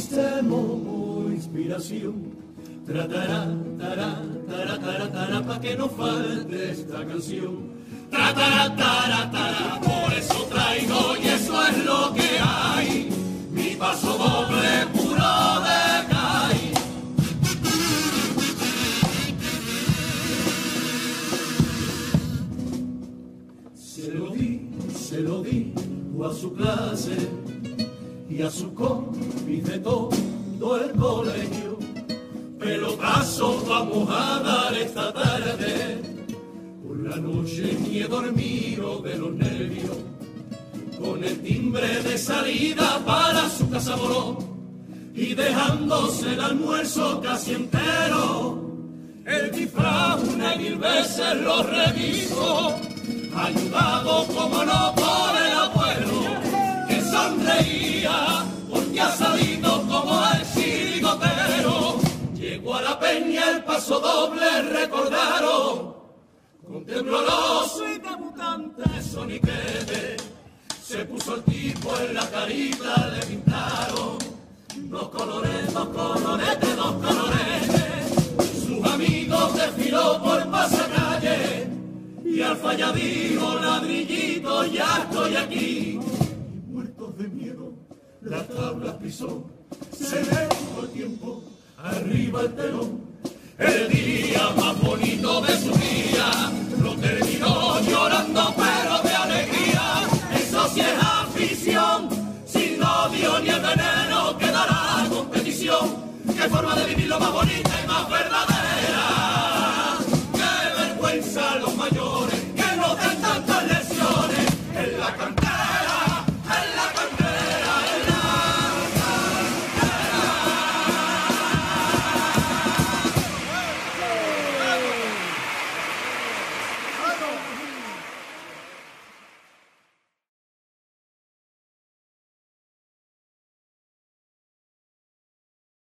como inspiración. Tratará, tará, tará, tará, tará, pa' que no falte esta canción. Tratará, tará, tará, por eso traigo y eso es lo que hay. Mi paso doble puro de caí. Se lo di a su clase y a su compi de todo el colegio. Pelotazo vamos a dar esta tarde. Por la noche ni he dormido de los nervios. Con el timbre de salida para su casa voló. Y dejándose el almuerzo casi entero. El disfraz una y mil veces lo reviso. Ayudado como no por el abuelo, que sonreía porque ha salido como el chirigotero. Llegó a la peña el paso doble, recordaron, con tembloroso y debutante soniquete. Se puso el tipo en la carita, le pintaron dos colores, dos coloretes, dos coloretes. Sus amigos desfiló por pasacalle. Y al falladío ladrillito ya estoy aquí. Muertos de miedo, las tablas pisó. Se le fue el tiempo, arriba el telón. El día más bonito de su vida lo terminó llorando pero de alegría. Eso sí es afición, sin odio ni el veneno quedará competición. Qué forma de vivir lo más bonita y más verdadera.